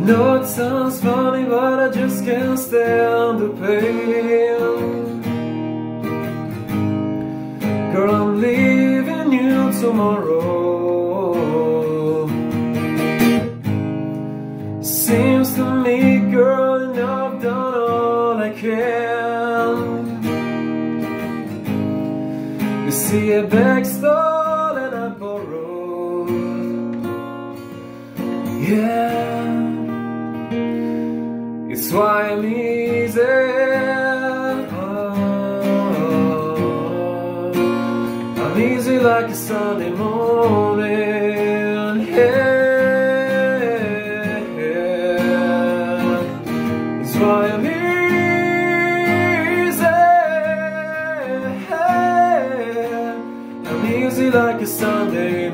know it sounds funny, but I just can't stand the pain. Girl, I'm leaving you tomorrow. Seems to me, girl, you know I've done all I can. You see, a bag stole and I borrowed. Yeah, it's why I'm easy. I'm easy like a Sunday morning. Yeah, it's why I'm easy like a Sunday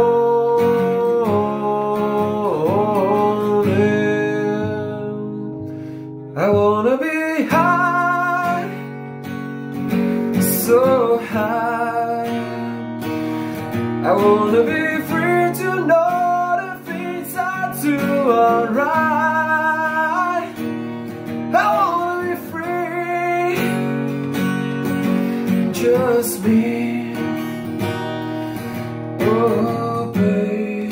morning. I wanna be high, so high. I wanna be free to know the things I do are right. I wanna be free, just me. Oh, babe.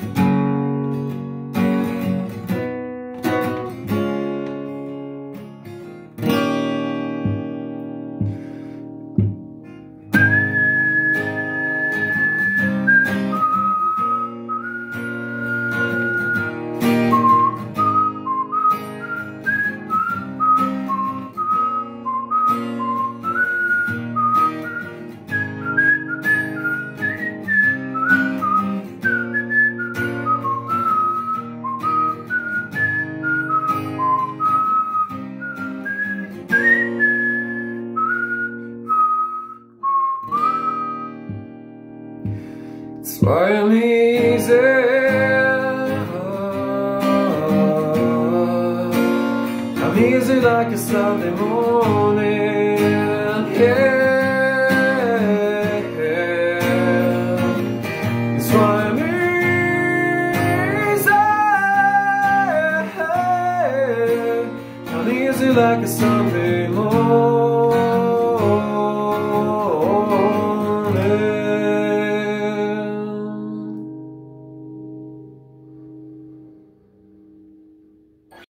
That's why I'm easy. I'm easy like a Sunday morning. Yeah, that's why I'm easy. I'm easy like a Sunday